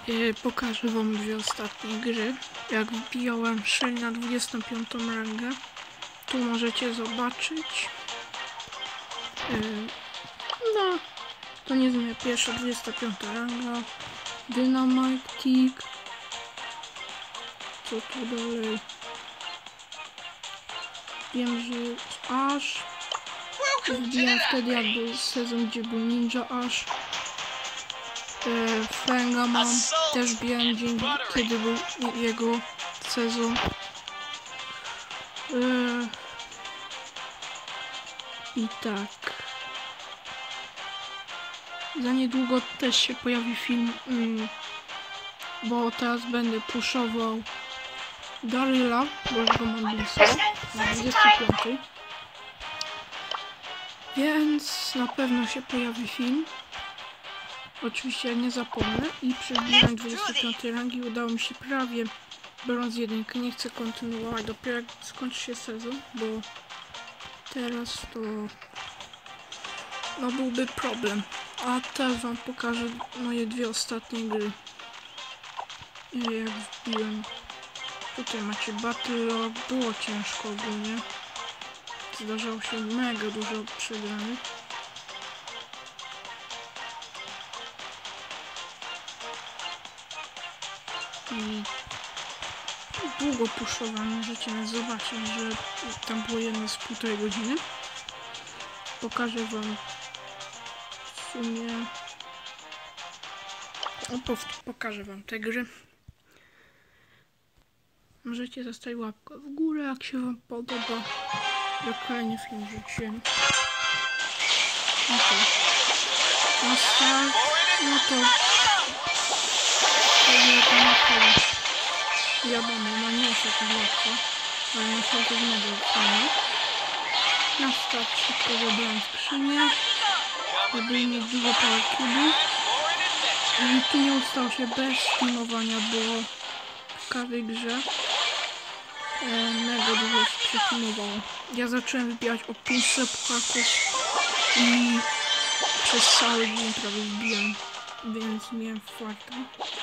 Pokażę wam dwie ostatnie gry. Jak wbijałem Shelly na 25 rangę, tu możecie zobaczyć. No, to nie jest moja pierwsza 25 ranga. Dynamite Tick. Co tu dalej? Wiem, że Ash. Wbijam wtedy, jak był sezon, gdzie był Ninja Ash. Fanga mam, też biłem dzień, kiedy był jego sezon. I tak. Za niedługo też się pojawi film, bo teraz będę puszował Daryla, bo już go mam blisko, na 25. Więc na pewno się pojawi film. Oczywiście nie zapomnę i przy wbijaniu 25 rangi udało mi się prawie brąz 1. Nie chcę kontynuować dopiero jak skończy się sezon, bo teraz to no byłby problem. A teraz wam pokażę moje dwie ostatnie gry. Jak wbiłem. Tutaj macie Battle Log. Było ciężko ogólnie. Zdarzało się mega dużo przegranych. I długo puszowałem, możecie zobaczyć, że tam było jedno z 1,5 godziny. Pokażę wam w sumie... pokażę wam te gry. Możecie zostawić łapkę w górę, jak się wam podoba. Jak kolejny film wrzuciłem. Ok. Na start, no to... Wiadomo, no nie jest to łatwo, ale na start jest mega fajne. Na start szybko zabrałem skrzynię, żeby mieć dużo power cubów. I tu nie ustało się bez teamowania, bo w każdej grze mega dużo się przeteamowało. Ja zacząłem wybijać o 500 puchaków i przez cały dzień prawie wbijam, więc miałem farta.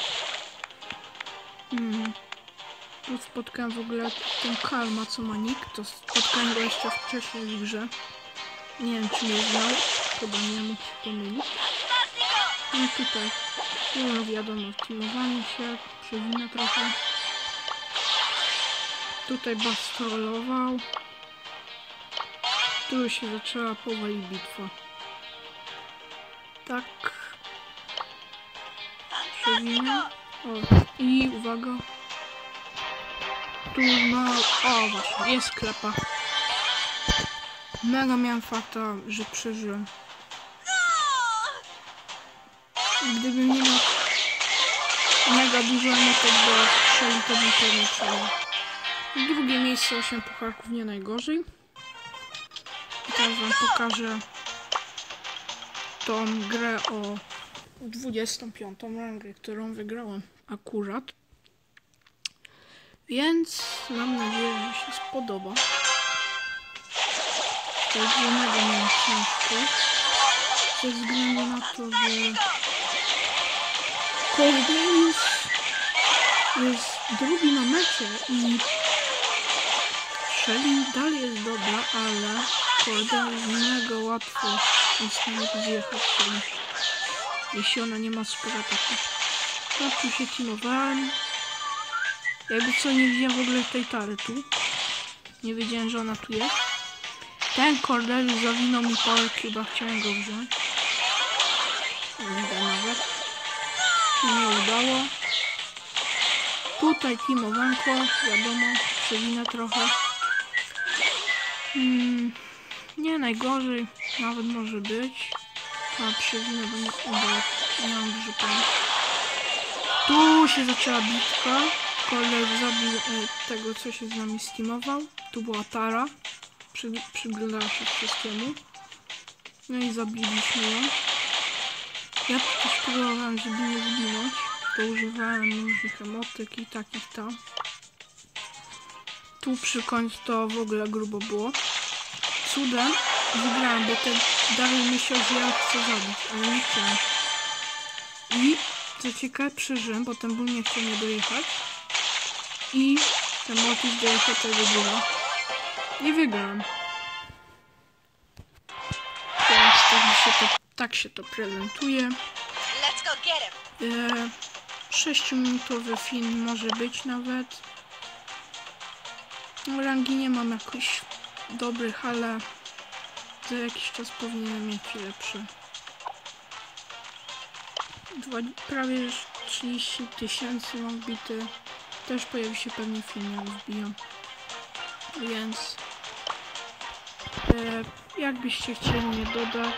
Tu spotkałem w ogóle ten Karma, co ma nick, to spotkałem go jeszcze wcześniej w grze. Nie wiem, czy mnie znał, chyba nie mógł się pomylić. I tutaj, no wiadomo, teamowanie się, przewinę trochę. Tutaj Bass trollował. Tu się zaczęła powoli bitwa. Tak. Przewinę. O, i uwaga. Tu ma... O, właśnie, jest klepa. Mega miałem farta, że przeżyłem. Gdybym nie miał mega dużo emotek do Shelly, to bym pewnie przeżył. Drugie miejsce, 8 pucharków, nie najgorzej. I teraz wam pokażę tą grę o 25 rangę, którą wygrałem akurat. Więc mam nadzieję, że się spodoba. To jest mega miałem ciężko. Ze względu na to, że Cordelius jest drugi na mecie i Shelly dalej jest dobra, ale Cordelius mega łatwo jest mógł zjechać sobie, jeśli ona nie ma super ataku. No tu się teamowałem. Jakby co, nie widziałem w ogóle tej Tary tu. Nie wiedziałem, że ona tu jest. Ten Cordelius zawinął mi power cube'a, chciałem go wziąć. Nie da nawet. Nie udało. Tutaj teamowanko, wiadomo, przewinę trochę. Nie najgorzej, nawet może być. A przewinę, bo nie mam dużo pomysłu. Tu się zaczęła bitka. Koleś zabił tego, co się z nami steamował. Tu była Tara. Przyglądała się wszystkiemu. No i zabiliśmy ją. Ja też próbowałem, żeby nie zginąć. To używałem różnych emotek i takich tam. Tu przy końcu to w ogóle grubo było. Cudem wygrałem, bo ten Daryl myślał, że ja chcę zabić, ale nie chciałem. I Co ciekawe, przeżyłem, bo ten ból nie chciał mnie dojechać. I ten Mortis dojechał tego góra. I wygrałem. Teraz tak się to prezentuje. 6-minutowy film może być nawet. Rangi nie mam jakoś dobrych, ale za jakiś czas powinienem mieć lepsze. Prawie 30 000 mam wbity. Też pojawi się pewnie film, jak wbiją. Więc jakbyście chcieli mnie dodać,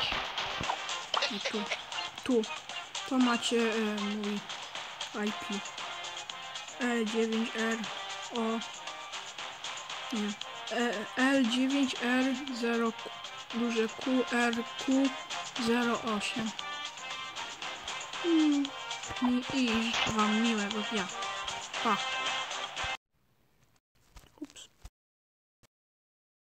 to macie mój IP L9R L9R0 duże QRQ08 i wam miłego dnia. Pa!